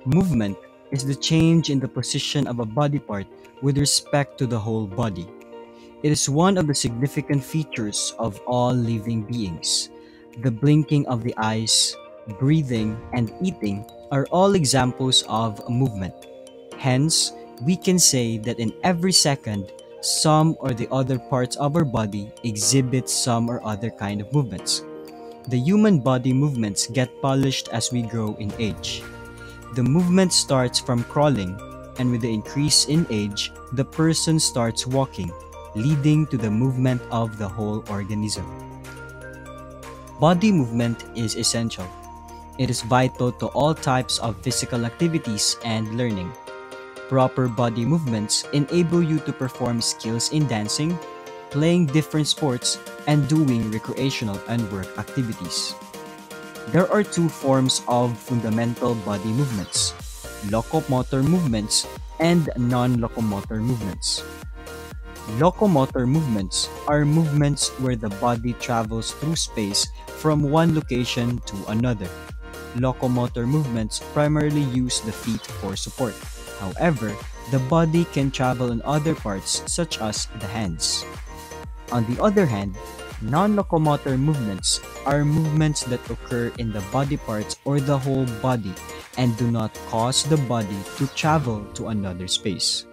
Movement is the change in the position of a body part with respect to the whole body. It is one of the significant features of all living beings. The blinking of the eyes, breathing, and eating are all examples of movement. Hence, we can say that in every second, some or the other parts of our body exhibit some or other kind of movements. The human body movements get polished as we grow in age. The movement starts from crawling, and with the increase in age, the person starts walking, leading to the movement of the whole organism. Body movement is essential. It is vital to all types of physical activities and learning. Proper body movements enable you to perform skills in dancing, playing different sports, and doing recreational and work activities. There are two forms of fundamental body movements: locomotor movements and non-locomotor movements. Locomotor movements are movements where the body travels through space from one location to another. Locomotor movements primarily use the feet for support. However, the body can travel in other parts such as the hands. On the other hand, non-locomotor movements are movements that occur in the body parts or the whole body and do not cause the body to travel to another space.